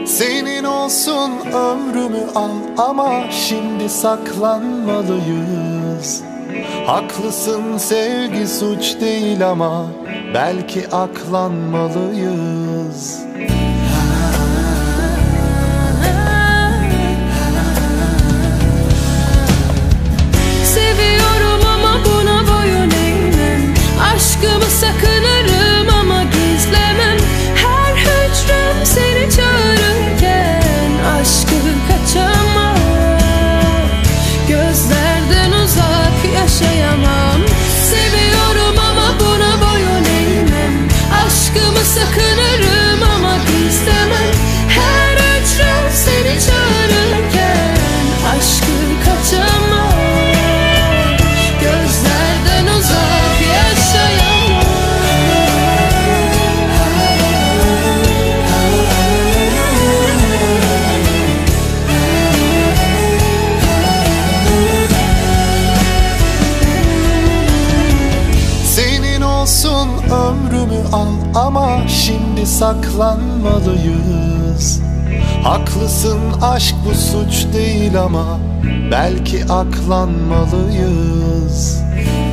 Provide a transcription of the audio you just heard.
Senin olsun ömrümü al ama şimdi saklanmalıyız. Haklısın, sevgi suç değil ama belki aklanmalıyız. Seviyorum ama buna boyun eğmem. Aşkımı sakınırım ama gizlemem. Her hücrem seni çağırırken aşkı kaçamam. Gözlerden uzak yaşayamam. Seviyorum ama buna boyun eğmem. Aşkımı sakınırım ama gizlemem. Her hücrem seni çağırırken aşkı kaçamam. Gözlerden uzak yaşayamam. Senin olsun ömrümü al ama şimdi saklanmalıyız. Haklısın, aşk bu suç değil ama belki aklanmalıyız.